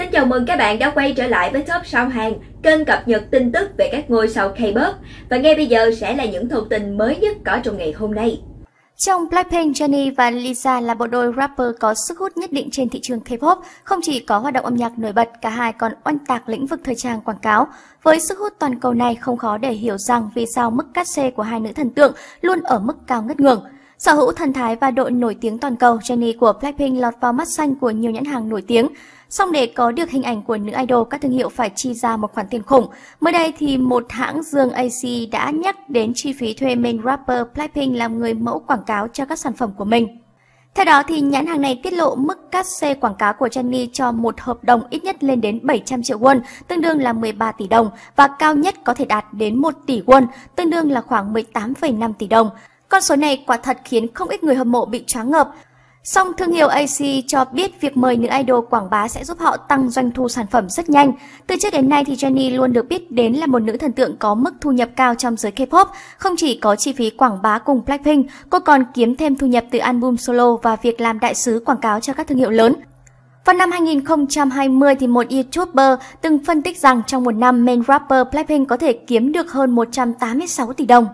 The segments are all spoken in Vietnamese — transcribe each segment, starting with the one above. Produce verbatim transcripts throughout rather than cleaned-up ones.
chào mừng các bạn đã quay trở lại với Top Sao Hàn, kênh cập nhật tin tức về các ngôi sao K-pop. Và ngay bây giờ sẽ là những thông tin mới nhất có trong ngày hôm nay. Trong Blackpink, Jennie và Lisa là bộ đôi rapper có sức hút nhất định trên thị trường K-pop. Không chỉ có hoạt động âm nhạc nổi bật, cả hai còn oanh tạc lĩnh vực thời trang quảng cáo. Với sức hút toàn cầu này, không khó để hiểu rằng vì sao mức cát xê của hai nữ thần tượng luôn ở mức cao ngất ngưỡng. Sở hữu thần thái và độ nổi tiếng toàn cầu, Jennie của Blackpink lọt vào mắt xanh của nhiều nhãn hàng nổi tiếng. Song để có được hình ảnh của nữ idol, các thương hiệu phải chi ra một khoản tiền khủng. Mới đây thì một hãng Dương a xê đã nhắc đến chi phí thuê main rapper Blackpink làm người mẫu quảng cáo cho các sản phẩm của mình. Theo đó thì nhãn hàng này tiết lộ mức cát xê quảng cáo của Jennie cho một hợp đồng ít nhất lên đến bảy trăm triệu won, tương đương là mười ba tỷ đồng, và cao nhất có thể đạt đến một tỷ won, tương đương là khoảng mười tám phẩy năm tỷ đồng. Con số này quả thật khiến không ít người hâm mộ bị choáng ngợp. Song thương hiệu a xê cho biết việc mời nữ idol quảng bá sẽ giúp họ tăng doanh thu sản phẩm rất nhanh. Từ trước đến nay thì Jennie luôn được biết đến là một nữ thần tượng có mức thu nhập cao trong giới K-pop. Không chỉ có chi phí quảng bá cùng Blackpink, cô còn kiếm thêm thu nhập từ album solo và việc làm đại sứ quảng cáo cho các thương hiệu lớn. Vào năm hai nghìn không trăm hai mươi thì một YouTuber từng phân tích rằng trong một năm main rapper Blackpink có thể kiếm được hơn một trăm tám mươi sáu tỷ đồng.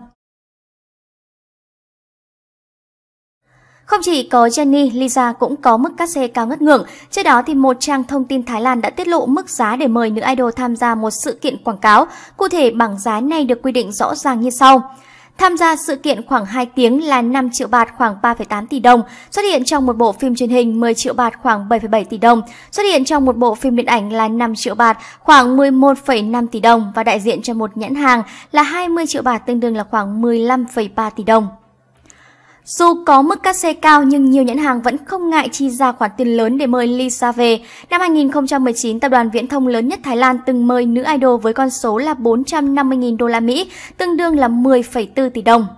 Không chỉ có Jennie, Lisa cũng có mức cát xê cao ngất ngưỡng. Trước đó thì một trang thông tin Thái Lan đã tiết lộ mức giá để mời nữ idol tham gia một sự kiện quảng cáo. Cụ thể bảng giá này được quy định rõ ràng như sau. Tham gia sự kiện khoảng hai tiếng là năm triệu baht, khoảng ba phẩy tám tỷ đồng. Xuất hiện trong một bộ phim truyền hình mười triệu baht, khoảng bảy phẩy bảy tỷ đồng. Xuất hiện trong một bộ phim điện ảnh là năm triệu baht, khoảng mười một phẩy năm tỷ đồng. Và đại diện cho một nhãn hàng là hai mươi triệu baht, tương đương là khoảng mười lăm phẩy ba tỷ đồng. Dù có mức cát xê cao nhưng nhiều nhãn hàng vẫn không ngại chi ra khoản tiền lớn để mời Lisa về. Năm hai nghìn không trăm mười chín, tập đoàn viễn thông lớn nhất Thái Lan từng mời nữ idol với con số là bốn trăm năm mươi nghìn đô la Mỹ, tương đương là mười phẩy bốn tỷ đồng.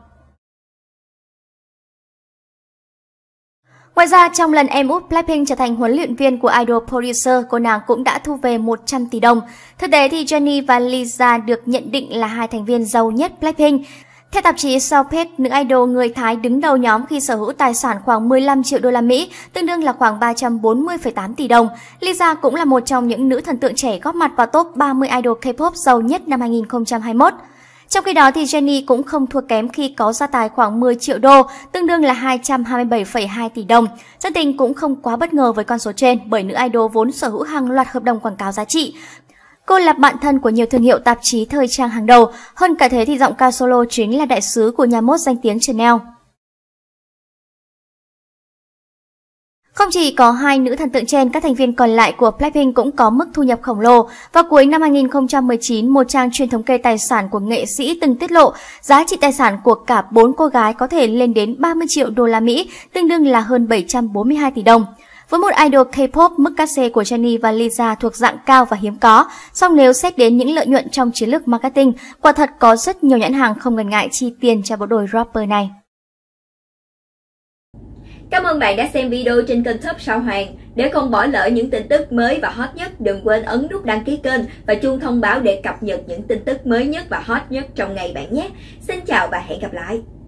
Ngoài ra, trong lần em út Blackpink trở thành huấn luyện viên của idol producer, cô nàng cũng đã thu về một trăm tỷ đồng. Thực tế thì Jennie và Lisa được nhận định là hai thành viên giàu nhất Blackpink. Theo tạp chí Southpace, nữ idol người Thái đứng đầu nhóm khi sở hữu tài sản khoảng mười lăm triệu đô la Mỹ, tương đương là khoảng ba trăm bốn mươi phẩy tám tỷ đồng. Lisa cũng là một trong những nữ thần tượng trẻ góp mặt vào top ba mươi idol K-pop giàu nhất năm hai nghìn không trăm hai mươi mốt. Trong khi đó thì Jennie cũng không thua kém khi có gia tài khoảng mười triệu đô, tương đương là hai trăm hai mươi bảy phẩy hai tỷ đồng. Dân tình cũng không quá bất ngờ với con số trên bởi nữ idol vốn sở hữu hàng loạt hợp đồng quảng cáo giá trị. Cô là bạn thân của nhiều thương hiệu tạp chí thời trang hàng đầu. Hơn cả thế thì giọng ca solo chính là đại sứ của nhà mốt danh tiếng Chanel. Không chỉ có hai nữ thần tượng trên, các thành viên còn lại của Blackpink cũng có mức thu nhập khổng lồ. Vào cuối năm hai nghìn không trăm mười chín, một trang chuyên thống kê tài sản của nghệ sĩ từng tiết lộ giá trị tài sản của cả bốn cô gái có thể lên đến ba mươi triệu đô la Mỹ, tương đương là hơn bảy trăm bốn mươi hai tỷ đồng. Với một idol K-pop, mức cát xê của Jennie và Lisa thuộc dạng cao và hiếm có. Song nếu xét đến những lợi nhuận trong chiến lược marketing, quả thật có rất nhiều nhãn hàng không ngần ngại chi tiền cho bộ đôi rapper này. Cảm ơn bạn đã xem video trên kênh Top Sao Hàn. Để không bỏ lỡ những tin tức mới và hot nhất, đừng quên ấn nút đăng ký kênh và chuông thông báo để cập nhật những tin tức mới nhất và hot nhất trong ngày bạn nhé. Xin chào và hẹn gặp lại!